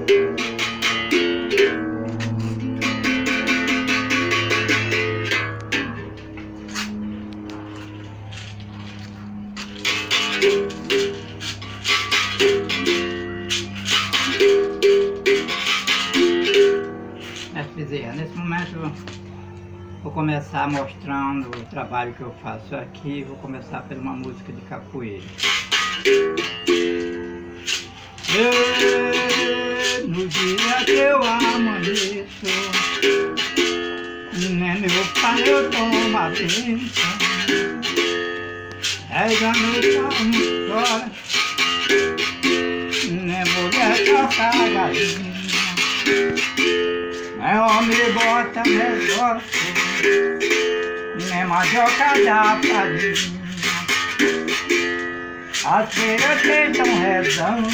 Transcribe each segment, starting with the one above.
Nesse momento vou começar mostrando o trabalho que eu faço aqui. Vou começar por uma música de capoeira. No dia que eu amanheço, nem meu pai eu tomo a bênção. 10 da noite a chora, nem mulher toca a galinha. Nem homem bota negócio, nem mandioca dá farinha. As feiras que estão rezando,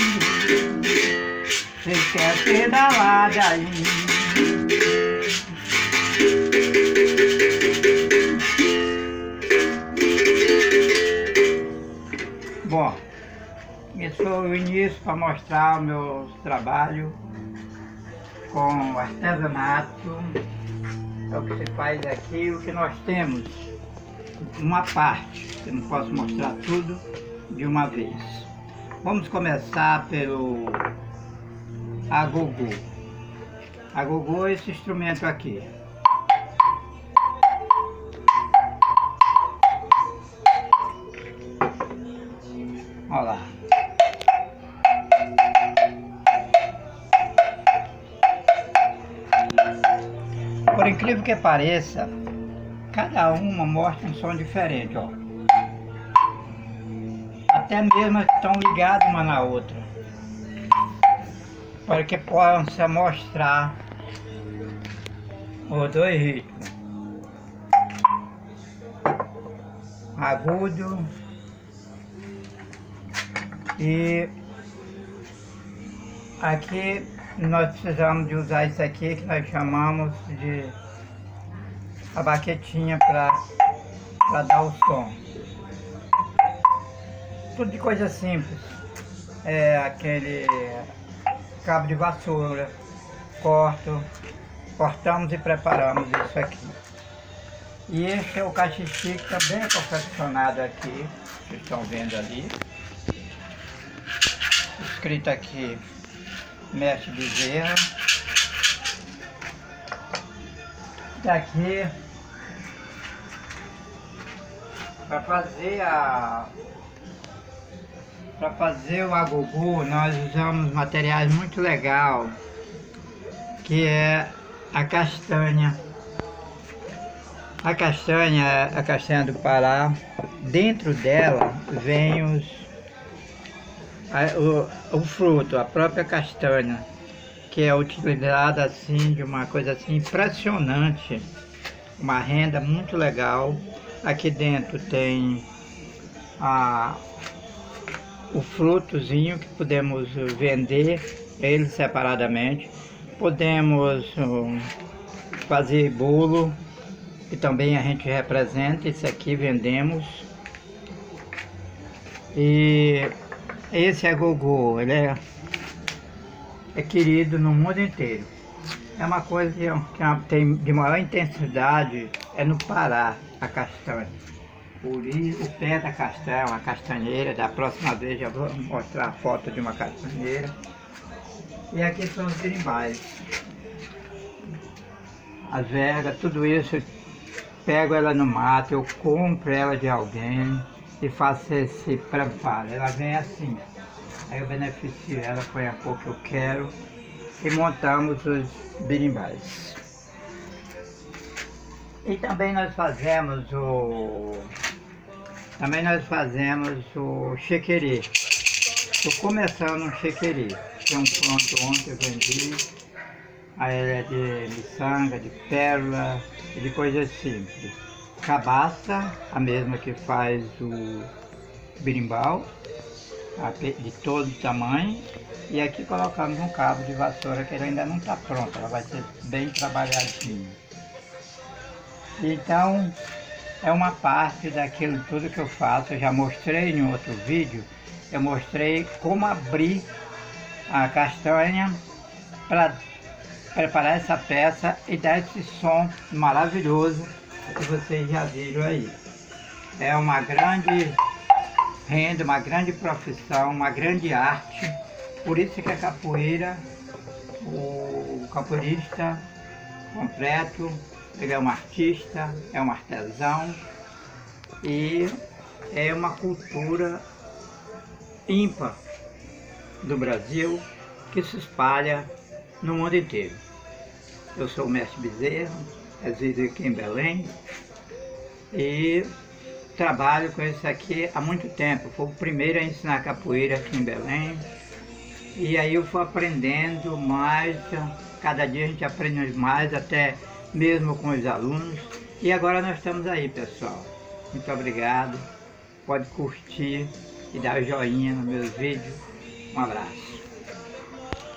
cês querem pedalar daí. Bom, esse foi o início para mostrar o meu trabalho com artesanato. É o que se faz aqui, o que nós temos, uma parte, eu não posso mostrar tudo de uma vez. Vamos começar pelo agogô. Agogô é esse instrumento aqui. Olha lá. Por incrível que pareça, cada uma mostra um som diferente, ó. Até mesmo estão ligadas uma na outra, para que possa mostrar os dois ritmos, agudo e aqui nós precisamos de usar isso aqui que nós chamamos de a baquetinha para dar o som. Tudo de coisa simples. É aquele cabo de vassoura, cortamos e preparamos isso aqui. E esse é o cachixi que está bem confeccionado aqui, vocês estão vendo ali. Escrito aqui Mestre Bezerra. Daqui para fazer o agogô nós usamos materiais muito legais, que é a castanha. A castanha do Pará. Dentro dela vem o fruto, a própria castanha, que é utilizada assim de uma coisa assim impressionante, uma renda muito legal. Aqui dentro tem o frutozinho que podemos vender ele separadamente. Podemos fazer bolo, que também a gente representa. Isso aqui vendemos. E esse agogô, ele é querido no mundo inteiro. É uma coisa que tem de maior intensidade, é no Pará, a castanha. O pé da castanha, uma castanheira. Da próxima vez já vou mostrar a foto de uma castanheira. E aqui são os berimbais. As vergas, tudo isso, eu pego ela no mato, eu compro ela de alguém e faço esse preparo. Ela vem assim, aí eu beneficio ela, põe a cor que eu quero e montamos os berimbais. E também nós fazemos o chequerê. Estou começando um chequerê. Tem um pronto ontem eu vendi. Aí ele é de miçanga, de pérola e de coisas simples. Cabaça, a mesma que faz o berimbau, de todo tamanho. E aqui colocamos um cabo de vassoura que ele ainda não está pronto, ela vai ser bem trabalhadinha. Então, é uma parte daquilo tudo que eu faço. Eu já mostrei em outro vídeo, eu mostrei como abrir a castanha para preparar essa peça e dar esse som maravilhoso que vocês já viram aí. É uma grande renda, uma grande profissão, uma grande arte. Por isso que a capoeira, o capoeirista completo, ele é um artista, é um artesão e é uma cultura ímpar do Brasil que se espalha no mundo inteiro. Eu sou o mestre Bezerra, resido aqui em Belém e trabalho com isso aqui há muito tempo. Fui o primeiro a ensinar capoeira aqui em Belém e aí eu fui aprendendo mais, cada dia a gente aprende mais, até mesmo com os alunos. E agora nós estamos aí, pessoal. Muito obrigado, pode curtir e dar o joinha nos meus vídeos. Um abraço.